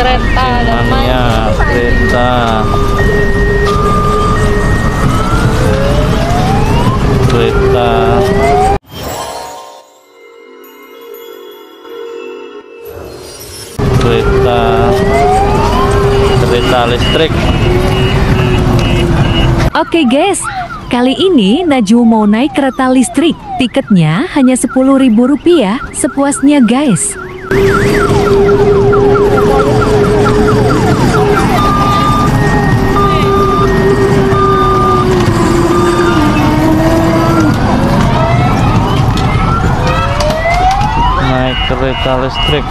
kereta dan Mania kereta. Kereta. Kereta. Kereta listrik. Oke guys, kali ini Najwa mau naik kereta listrik. Tiketnya hanya Rp10.000, sepuasnya guys. Naik kereta listrik.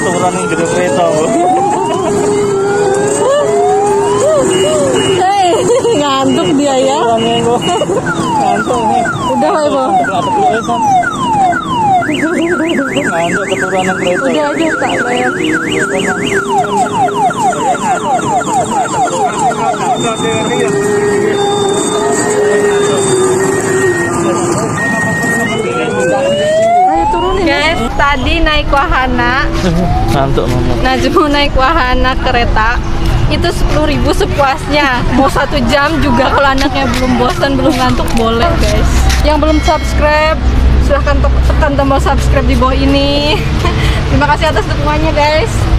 keturunan yang gede kereta, Bu. Hei, ngantuk dia ya. Keturunan Bu. Ngantuk nih. Udah, Pak Ibu. Ngantuk dulu ya, San. Ngantuk keturunan kereta. Udah aja tak bayar. Ayo turunin. Guys, tadi naik wahana. Ngantuk Mama. Najmu naik wahana kereta itu 10.000 sepuasnya. Mau 1 jam juga kalau anaknya belum bosan, belum ngantuk boleh guys. Yang belum subscribe silahkan tekan tombol subscribe di bawah ini. Terima kasih atas dukungannya guys.